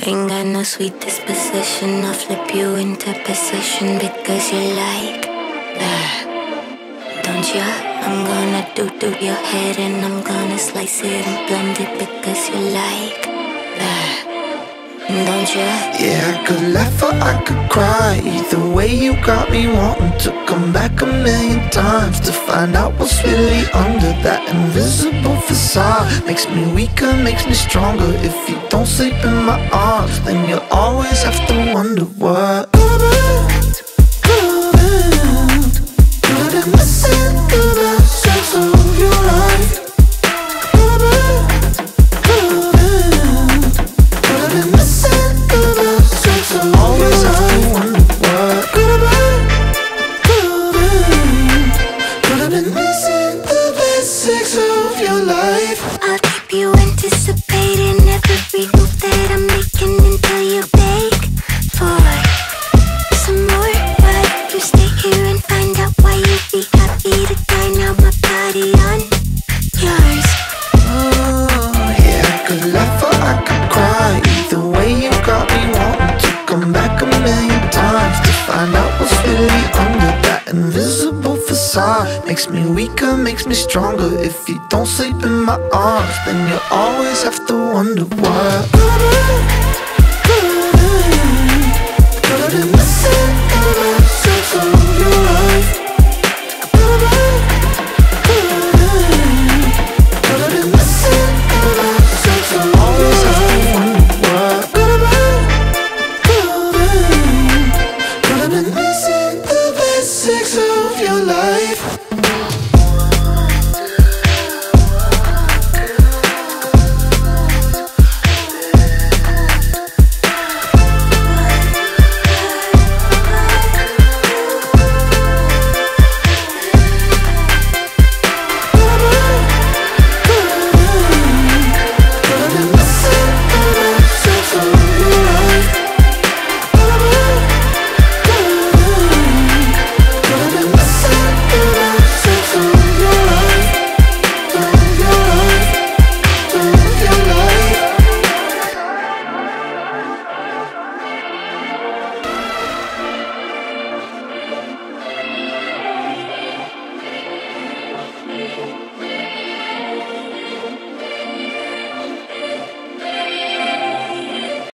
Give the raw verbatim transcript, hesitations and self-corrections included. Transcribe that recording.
ain't got no sweet disposition. I'll flip you into position because you like that, don't ya? I'm gonna do do your head and I'm gonna slice it and blend it because you like that, don't ya? Yeah, I could laugh or I could cry. Either way you got me wanting to come back a million times to find out what's really under that invisible facade. Makes me weaker, makes me stronger. If you don't sleep in my arms, then you'll always have to wonder what could have been, could have been missing the best sex of your life. Could have been, could have been, could have been missing the best sex of your life. Always have to wonder what could have been, could have been, could have been missing the best sex of your life. I'll keep you anticipating every move that I'm making until you beg for some more. Why you stay here and find out why you'd be happy to die now? My body on yours. Oh, yeah, I could laugh or I could cry. Either way you got me wanting to come back a million times to find out what's really under that invisible facade. Makes me weaker, makes me stronger. If you don't sleep in my arms, then you'll always have to wonder what